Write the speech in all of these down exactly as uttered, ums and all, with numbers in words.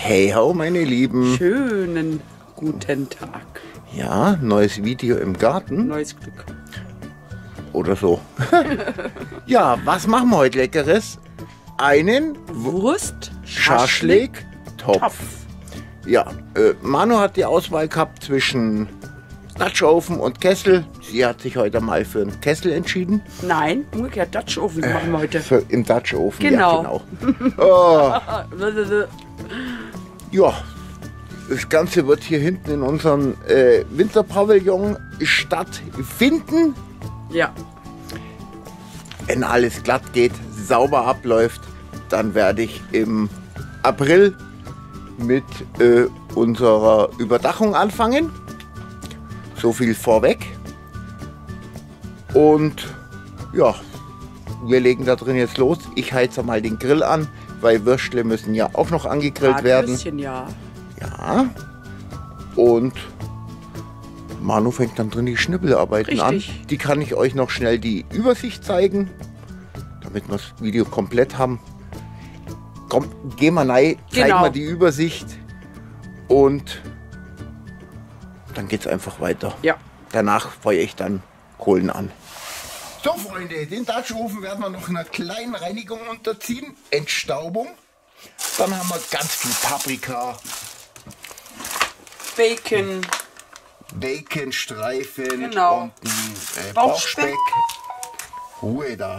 Hey ho, meine Lieben. Schönen guten Tag. Ja, neues Video im Garten. Neues Glück. Oder so. Ja, was machen wir heute Leckeres? Einen Wurst, Schaschlik-Topf. Topf. Ja, äh, Manu hat die Auswahl gehabt zwischen Dutch Oven und Kessel. Sie hat sich heute mal für einen Kessel entschieden. Nein, umgekehrt Dutch Oven machen wir heute. Für, Im Dutch Oven, Genau. ja genau. Oh, ja, das Ganze wird hier hinten in unserem äh, Winterpavillon stattfinden. Ja. Wenn alles glatt geht, sauber abläuft, dann werde ich im April mit äh, unserer Überdachung anfangen. So viel vorweg. Und ja, wir legen da drin jetzt los. Ich heize mal den Grill an, weil Würstle müssen ja auch noch angegrillt werden. Bisschen, ja. Ja. Und Manu fängt dann drin die Schnippelarbeiten Richtig. an. Die kann ich euch noch schnell die Übersicht zeigen, damit wir das Video komplett haben. Komm, geh mal rein, zeig Genau. mal die Übersicht und dann geht's einfach weiter. Ja. Danach feuere ich dann Kohlen an. So Freunde, den Dutch Oven werden wir noch einer kleinen Reinigung unterziehen. Entstaubung. Dann haben wir ganz viel Paprika, Bacon. Baconstreifen Genau. und ein äh, Bauchspeck. Bauchspeck. Ruhe da.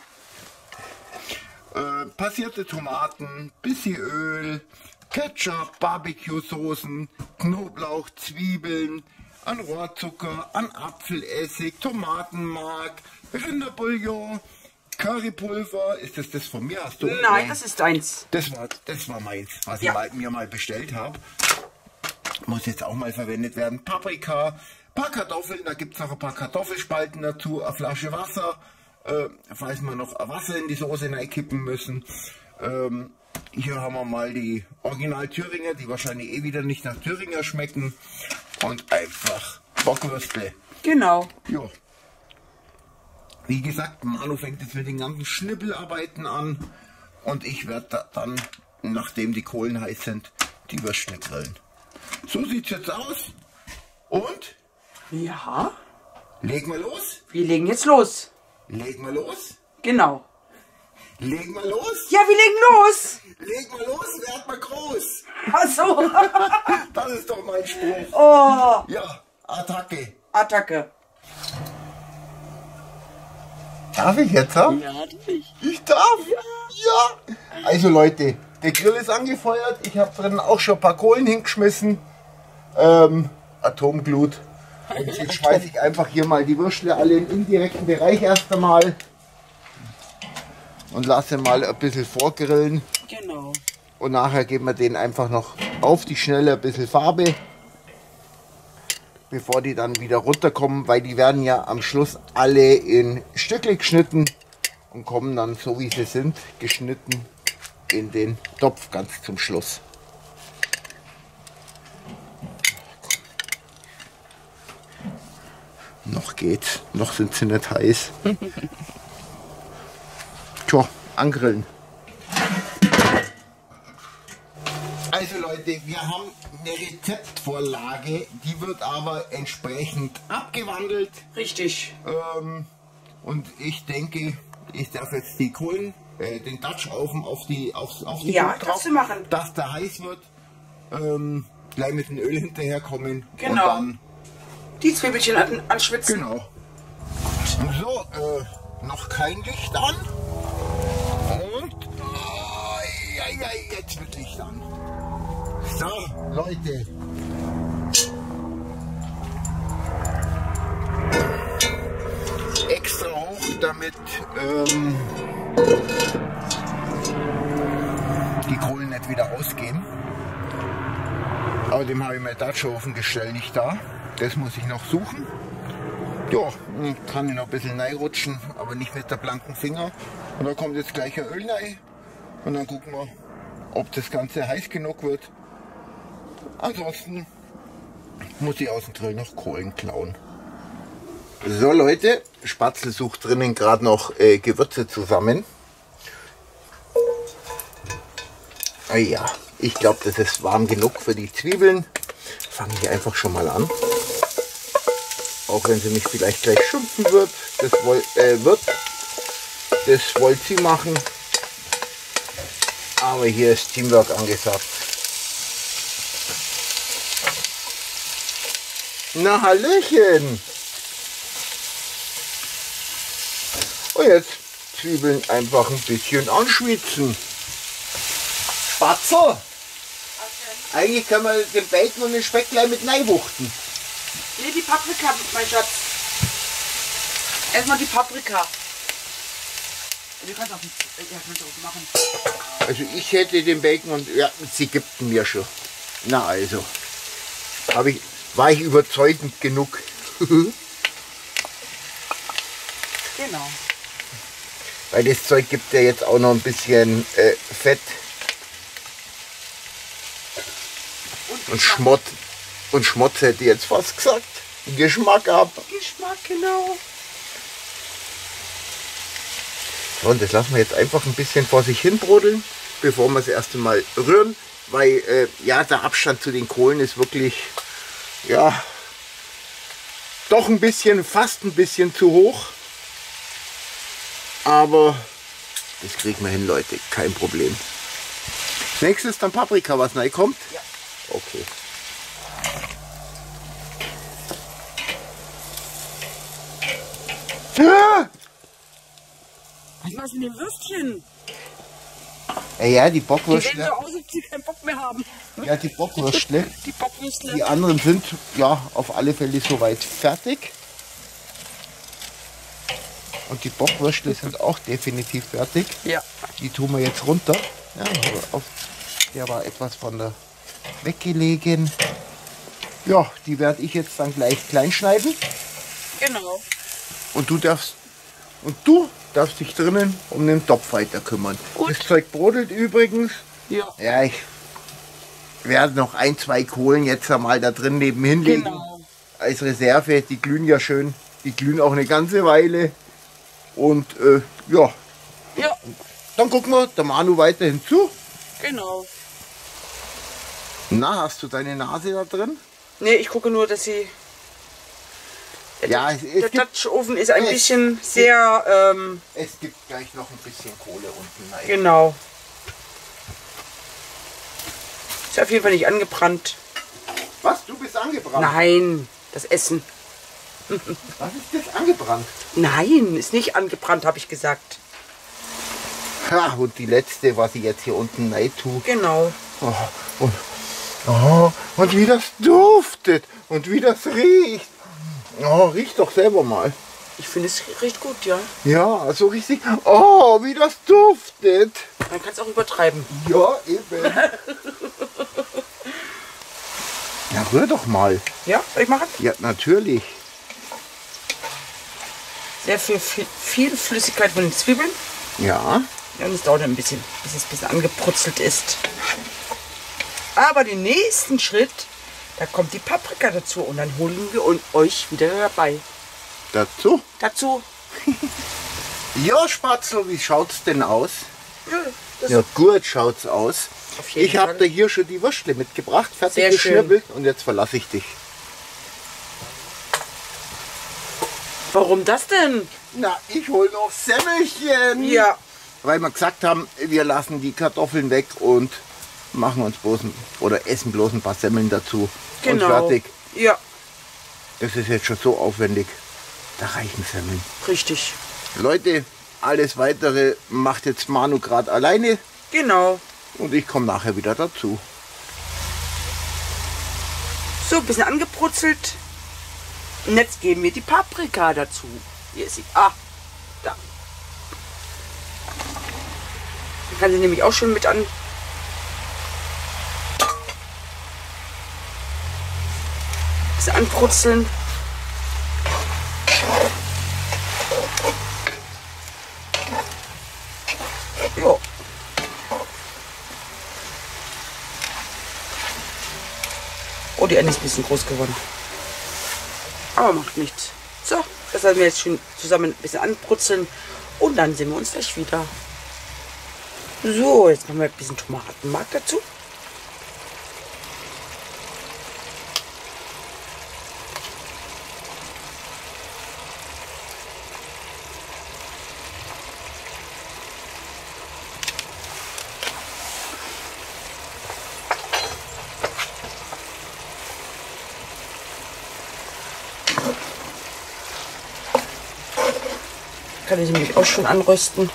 Äh, passierte Tomaten, bisschen Öl, Ketchup, Barbecue-Soßen, Knoblauch, Zwiebeln, an Rohrzucker, an Apfelessig, Tomatenmark, Rinderbouillon, Currypulver. Ist das das von mir? Hast du? Nein, das ist eins. Das war, das war meins, was Ja. ich mal, mir mal bestellt habe. Muss jetzt auch mal verwendet werden. Paprika, paar Kartoffeln, da gibt es noch ein paar Kartoffelspalten dazu, eine Flasche Wasser, äh, falls wir noch Wasser in die Soße reinkippen müssen. Ähm, hier haben wir mal die Original Thüringer, die wahrscheinlich eh wieder nicht nach Thüringer schmecken. Und einfach Bockwürstle. Genau. Ja. Wie gesagt, Manu fängt jetzt mit den ganzen Schnippelarbeiten an. Und ich werde da dann, nachdem die Kohlen heiß sind, die Würstle grillen. So sieht's jetzt aus. Und Ja. legen wir los. Wir legen jetzt los. Legen wir los. Genau. Legen wir los. Ja, wir legen los. Legen wir los, werd mal groß. Ach so. Das ist doch mein Spruch. Oh. Ja, Attacke. Attacke. Darf ich jetzt haben? Ja, natürlich. Ich darf? Ja. Ja. Also Leute, der Grill ist angefeuert. Ich habe drin auch schon ein paar Kohlen hingeschmissen. Ähm, Atomglut. Und jetzt schmeiße ich einfach hier mal die Würstle alle im indirekten Bereich erst einmal. Und lasse mal ein bisschen vorgrillen. Genau. Und nachher geben wir denen einfach noch auf die Schnelle ein bisschen Farbe. Bevor die dann wieder runterkommen, weil die werden ja am Schluss alle in Stücke geschnitten und kommen dann, so wie sie sind, geschnitten in den Topf ganz zum Schluss. Noch geht's, noch sind sie nicht heiß. Tja, angrillen. Also Leute, wir haben eine Rezeptvorlage, die wird aber entsprechend abgewandelt. Richtig. Ähm, und ich denke, ich darf jetzt die Kohlen, äh, den Dutch Oven auf die, auf, auf die Ja, Glut kannst du machen. dass der heiß wird. Ähm, gleich mit dem Öl hinterherkommen. Genau. Und dann, Die Zwiebelchen an, anschwitzen. genau. So, äh, noch kein Licht an. Und oh, ja, ja, jetzt wird Licht an. So, Leute. Extra hoch, damit ähm, die Kohlen nicht wieder rausgehen. Außerdem habe ich mein Dutch Oven Gestell nicht da. Das muss ich noch suchen. Ja, kann ich noch ein bisschen reinrutschen, aber nicht mit der blanken Finger. Und dann kommt jetzt gleich ein Öl rein. Und dann gucken wir, ob das Ganze heiß genug wird. Ansonsten muss ich aus dem Grill noch Kohlen klauen. So Leute, Spatzel sucht drinnen gerade noch äh, Gewürze zusammen. Ah ja, ich glaube, das ist warm genug für die Zwiebeln. Fange ich einfach schon mal an. Auch wenn sie mich vielleicht gleich schimpfen wird. Das woll, äh, wird. Das wollte sie machen. Aber hier ist Teamwork angesagt. Na Hallöchen! Und jetzt Zwiebeln einfach ein bisschen anschwitzen. Spatzel! Okay. Eigentlich kann man den Bacon und den Speck gleich mit reinwuchten. Nee, die Paprika, mein Schatz. Erstmal die Paprika. Du kannst auch, ja, kannst auch machen. Also ich hätte den Bacon und ja, sie gibt ihn mir schon. Na also, habe ich, war ich überzeugend genug. Genau. Weil das Zeug gibt ja jetzt auch noch ein bisschen äh, Fett und, und Schmott. Und Schmutz hätte ich jetzt fast gesagt. Geschmack ab. Geschmack, genau. So, und das lassen wir jetzt einfach ein bisschen vor sich hin brodeln, bevor wir das erste Mal rühren. Weil äh, ja, der Abstand zu den Kohlen ist wirklich, ja, doch ein bisschen, fast ein bisschen zu hoch. Aber das kriegen wir hin, Leute, kein Problem. Als nächstes dann Paprika, was reinkommt? Ja. Okay. Ah! Was machst du mit dem Würstchen? Ja, ja, die Die sehen Bockwürstle. so aus, als ob sie keinen Bock mehr haben. Ja, die Bockwürstle. Die Bockwürstle. Die anderen sind ja auf alle Fälle soweit fertig. Und die Bockwürstle sind auch definitiv fertig. Ja. Die tun wir jetzt runter. Ja, auf, der war etwas von der weggelegen. Ja, die werde ich jetzt dann gleich klein schneiden. Genau. Und du darfst und du darfst dich drinnen um den Topf weiter kümmern. Gut. Das Zeug brodelt übrigens. Ja. Ja, ich werde noch ein, zwei Kohlen jetzt einmal da drin nebenhin legen. Genau. Als Reserve. Die glühen ja schön. Die glühen auch eine ganze Weile. Und äh, ja, Ja, dann gucken wir der Manu weiterhin zu. genau. Na, hast du deine Nase da drin? Nee, ich gucke nur, dass sie... Der, Ja, Dutch- es- es der gibt- Dutch-Ofen ist ein es bisschen sehr... Ähm, Es gibt gleich noch ein bisschen Kohle unten rein. genau. Ist auf jeden Fall nicht angebrannt. Was? Du bist angebrannt? Nein, das Essen. Was ist das angebrannt? Nein, ist nicht angebrannt, habe ich gesagt. Ha, und die letzte, was ich jetzt hier unten rein tue. Genau. Oh, und, oh, und wie das duftet und wie das riecht. Oh, riecht doch selber mal. Ich finde, es riecht gut, ja. Ja, so richtig. Oh, wie das duftet. Man kann es auch übertreiben. Ja, eben. Ja, rühr doch mal. Ja, soll ich machen? Ja, natürlich. Sehr viel, viel, viel Flüssigkeit von den Zwiebeln. Ja. Ja, und es dauert ein bisschen, bis es ein bisschen angebrutzelt ist. Aber den nächsten Schritt, da kommt die Paprika dazu und dann holen wir euch wieder dabei. Dazu? Dazu, Ja, Spatzel, wie schaut's denn aus? ja, das Ja, gut schaut's aus. Auf jeden Ich habe Fall. dir hier schon die Würstle mitgebracht, fertig Sehr schön. geschnibbelt und jetzt verlasse ich dich. Warum das denn? Na, ich hol noch Semmelchen. Ja, Weil wir gesagt haben, wir lassen die Kartoffeln weg und machen uns bloß ein, oder essen bloß ein paar Semmeln dazu. genau. Und fertig. Ja, Das ist jetzt schon so aufwendig. Da reichen Semmeln. richtig. Leute, alles weitere macht jetzt Manu gerade alleine Genau. und ich komme nachher wieder dazu. So, ein bisschen angebrutzelt. Und jetzt geben wir die Paprika dazu. Hier ist sie. Ah, da. Dann kann sie nämlich auch schon mit an. Bisschen anbrutzeln. Jo. Oh, die Ende ist ein bisschen groß geworden. Aber macht nichts. So, das werden wir jetzt schön zusammen ein bisschen anbrutzeln. Und dann sehen wir uns gleich wieder. So, jetzt machen wir ein bisschen Tomatenmark dazu. Kann ich nämlich auch schon anrösten.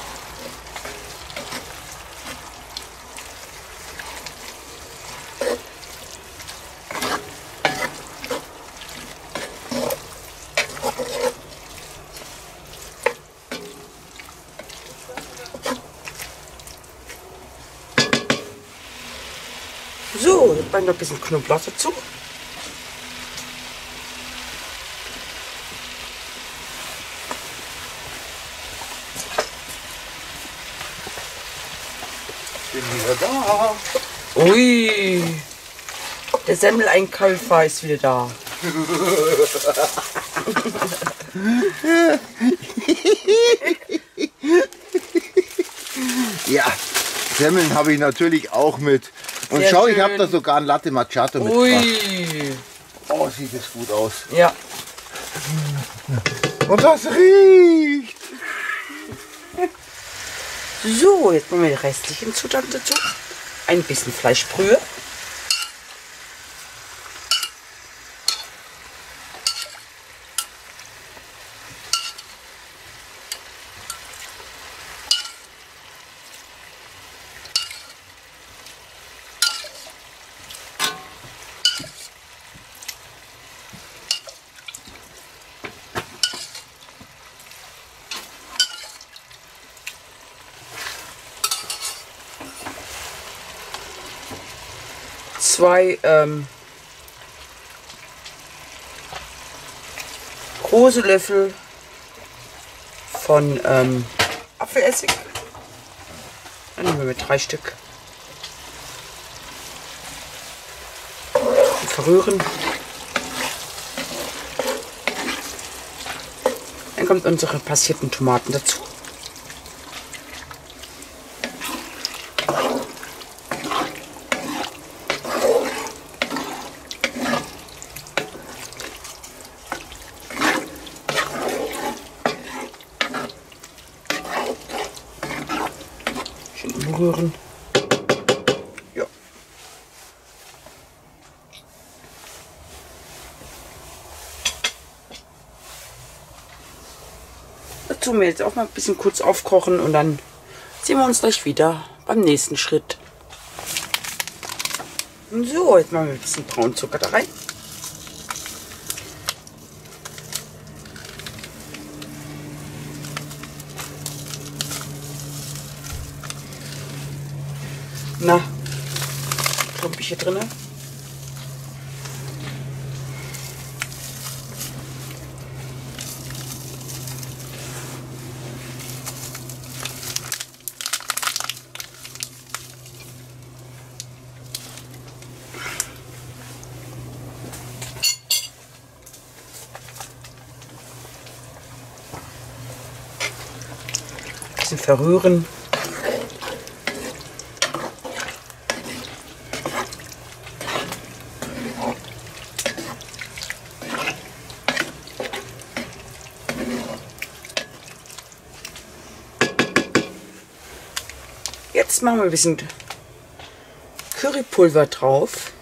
So, jetzt noch ein bisschen Knoblauch dazu. Bin wieder da. Ui, der Semmeleinkäufer ist wieder da. Ja, Semmeln habe ich natürlich auch mit. Und Sehr schau, schön. ich habe da sogar ein Latte Macchiato mitgebracht. Ui, Oh, sieht das gut aus. ja. Und das riecht. So, jetzt machen wir die restlichen Zutaten dazu. Ein bisschen Fleischbrühe. Zwei ähm, große Löffel von ähm, Apfelessig. Dann nehmen wir mit drei Stück. Und verrühren. Dann kommt unsere passierten Tomaten dazu. Rühren. Ja. Das tun wir jetzt auch mal ein bisschen kurz aufkochen und dann sehen wir uns gleich wieder beim nächsten Schritt. So, jetzt machen wir ein bisschen Braunzucker da rein. Na, klumpig hier drin. Ein bisschen verrühren. Jetzt machen wir ein bisschen Currypulver drauf.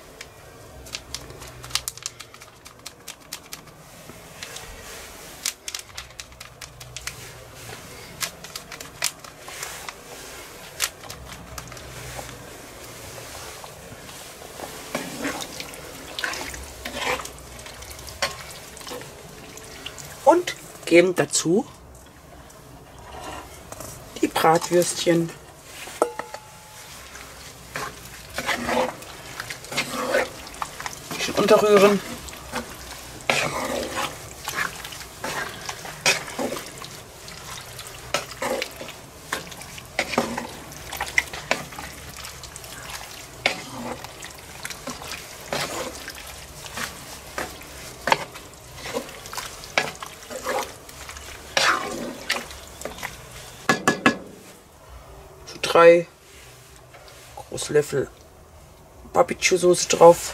Und geben dazu die Bratwürstchen. Unterrühren. So drei große Löffel Barbecue-Soße drauf.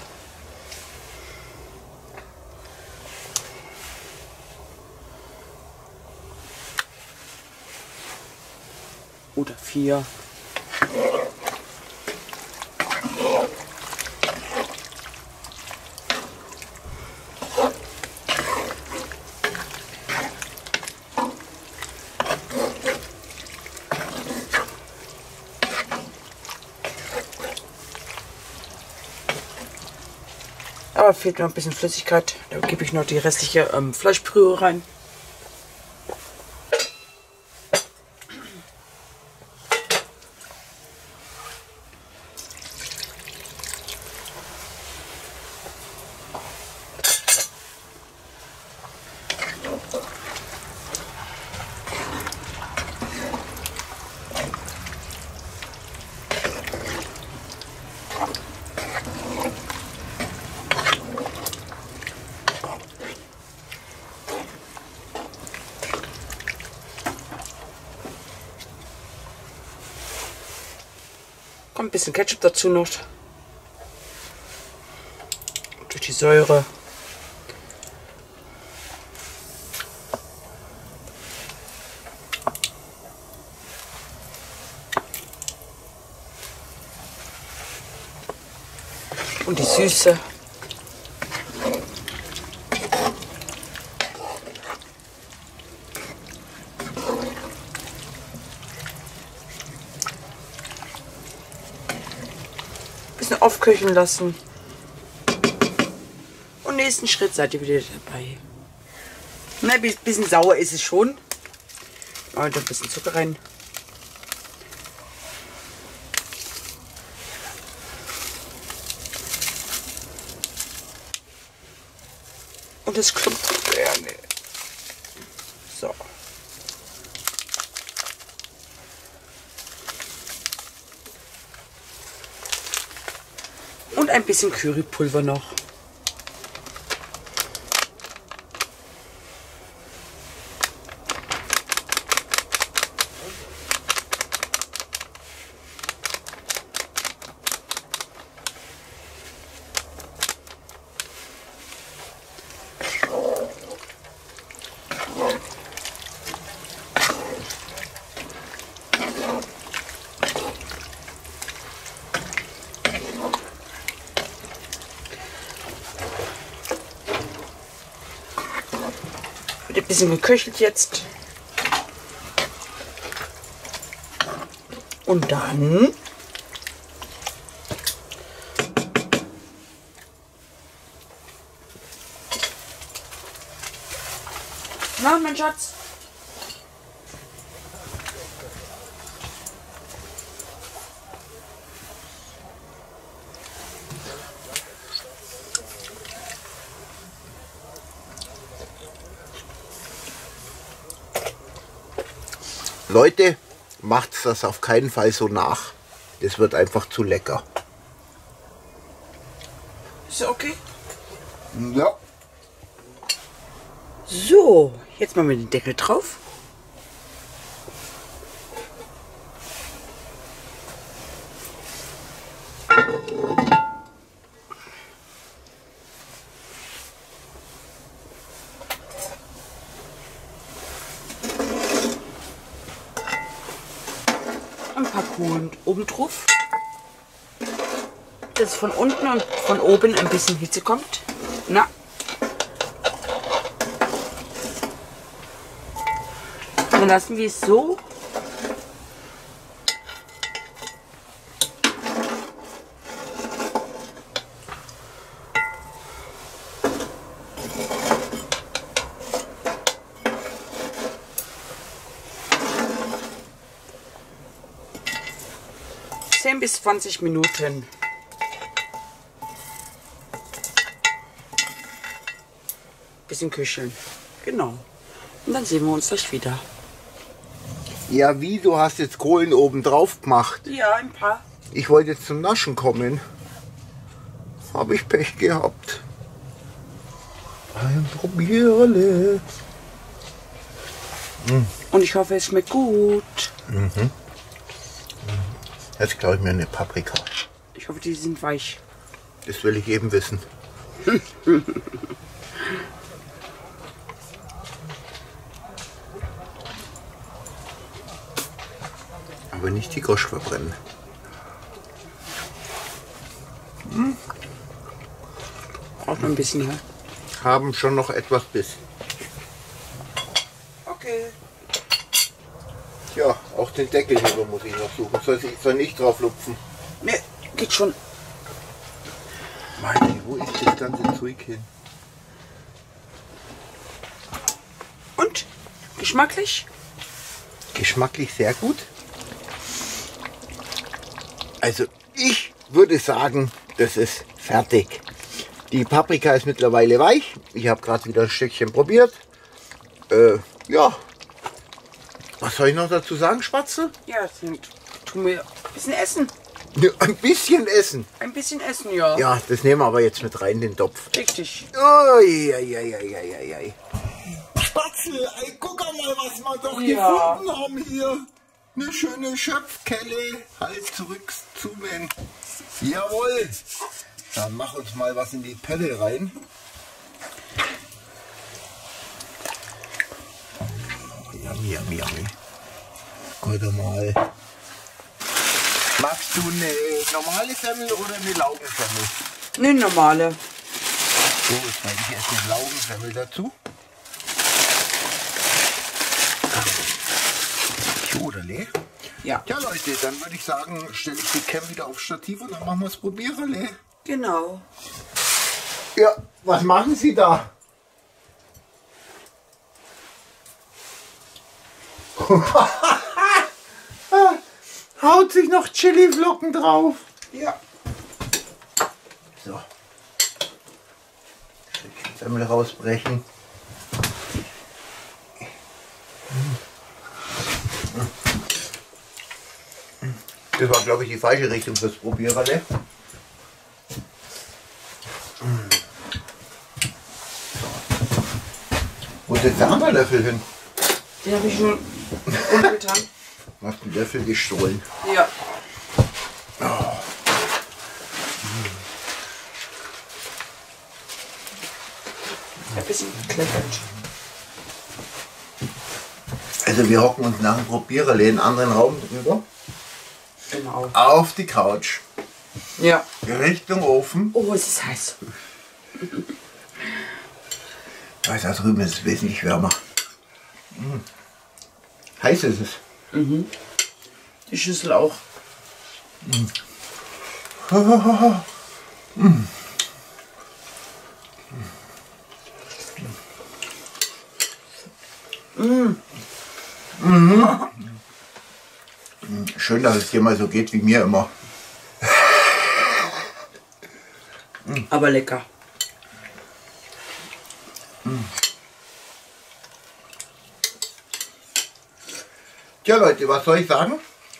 Oder vier. Aber fehlt noch ein bisschen Flüssigkeit. Da gebe ich noch die restliche ähm, Fleischbrühe rein. Kommt ein bisschen Ketchup dazu noch. Durch die Säure. Und die Süße. Bisschen aufköcheln lassen. Und nächsten Schritt seid ihr wieder dabei. Na, ein bisschen sauer ist es schon. Aber da ein bisschen Zucker rein. Und es klumpt gerne. So. Und ein bisschen Currypulver noch. Wird ein bisschen geköchelt jetzt. Und dann na, mein Schatz. Leute, macht das auf keinen Fall so nach. Das wird einfach zu lecker. Ist ja okay? Ja. So, jetzt machen wir den Deckel drauf. Ein paar Kohlen oben drauf, dass von unten und von oben ein bisschen Hitze kommt. Na. Dann lassen wir es so. zehn bis zwanzig Minuten. Bisschen köcheln. Genau. Und dann sehen wir uns gleich wieder. Ja, wie? Du hast jetzt Kohlen oben drauf gemacht. Ja, ein paar. Ich wollte jetzt zum Naschen kommen. Habe ich Pech gehabt. Ein Probierle. Mm. Und ich hoffe, es schmeckt gut. Mhm. Jetzt glaube ich mir eine Paprika. Ich hoffe, die sind weich. Das will ich eben wissen. Aber nicht die Gosch verbrennen. Hm. Auch noch ein bisschen, ja. Haben schon noch etwas Biss. Okay. Ja, auch den Deckelheber muss ich noch suchen. Soll ich soll nicht drauf lupfen? Ne, geht schon. Meine, wo ist das ganze Zeug hin? Und? Geschmacklich? Geschmacklich sehr gut. Also ich würde sagen, das ist fertig. Die Paprika ist mittlerweile weich. Ich habe gerade wieder ein Stückchen probiert. Äh, ja. Was soll ich noch dazu sagen, Spatze? Ja, sind, tun wir ein bisschen essen. Ja, ein bisschen essen. Ein bisschen essen, ja. Ja, das nehmen wir aber jetzt mit rein in den Topf. Richtig. Uiuiuiuiui. Spatzel, ey, guck mal, was wir doch Ja. gefunden haben hier. Eine schöne Schöpfkelle. Halt zurück zoomen. Jawohl. Dann mach uns mal was in die Pelle rein. Yummy, yummy, yummy. Warte mal. Magst du eine normale Semmel oder eine Laugensemmel? Eine normale. So, jetzt mache ich erst eine Laugensemmel dazu. Joderle. Ja. Ja Leute, dann würde ich sagen, stelle ich die Cam wieder auf Stativ und dann machen wir das Probiererle. Genau. Ja, was machen Sie da? Haut sich noch Chili-Flocken drauf. Ja. So. Stückchen Semmel rausbrechen. Das war, glaube ich, die falsche Richtung fürs Probiererle. Wo ist jetzt der andere Löffel hin? Den habe ich schon untergetan. Du hast den Löffel gestohlen. Ja. Oh. Ein bisschen kleckert. Also wir hocken uns nach dem Probiererle in einen anderen Raum drüber. Genau. Auf die Couch. Ja. Richtung Ofen. Oh, es ist heiß. Weiß, da drüben ist es wesentlich wärmer. Hm. Heiß ist es. Mhm. Die Schüssel auch. Mm. Mm. Mm. Mhm. Schön, dass es dir mal so geht wie mir immer. Aber lecker. Tja Leute, was soll ich sagen?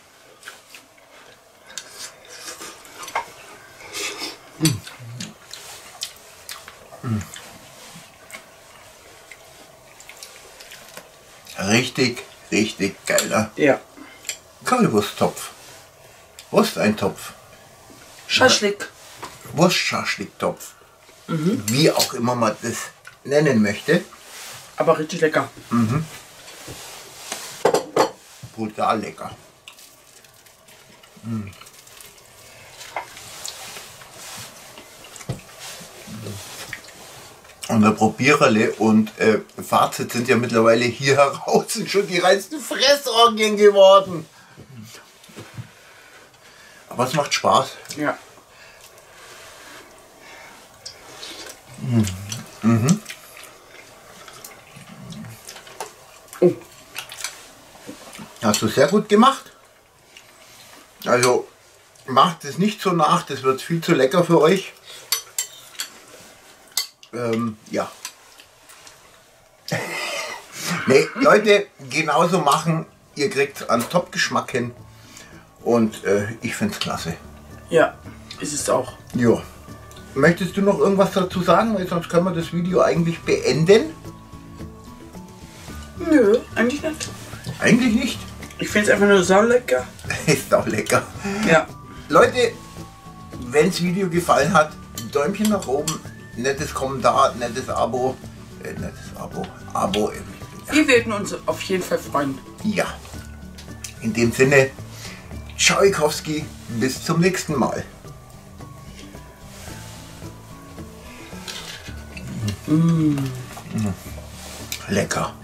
Richtig, richtig geiler Ja. Currywursttopf. Wursteintopf. Schaschlik. Wurstschaschliktopf. Mhm. Wie auch immer man das nennen möchte. Aber richtig lecker. Mhm. Brutal lecker. Mhm. Und der Probiererle und äh, Fazit sind ja mittlerweile hier heraus sind schon die reinsten Fressorgien geworden. Aber es macht Spaß. Ja. Mhm. Mhm. Oh. Hast du sehr gut gemacht. Also macht es nicht so nach, das wird viel zu lecker für euch. Ähm, ja. Nee, Leute, genauso machen. Ihr kriegt einen Top-Geschmack hin. Und äh, ich finde es klasse. Ja, ist es auch. Ja. Möchtest du noch irgendwas dazu sagen? Weil sonst können wir das Video eigentlich beenden. Nö, eigentlich nicht. Eigentlich nicht. Ich finde es einfach nur saulecker. Ist auch lecker. Ja. Leute, wenn das Video gefallen hat, Däumchen nach oben, nettes Kommentar, nettes Abo, äh, nettes Abo, Abo. Äh, Wir würden uns auf jeden Fall freuen. Ja. In dem Sinne, Tschaikowski, bis zum nächsten Mal. Mm. Mm. Lecker.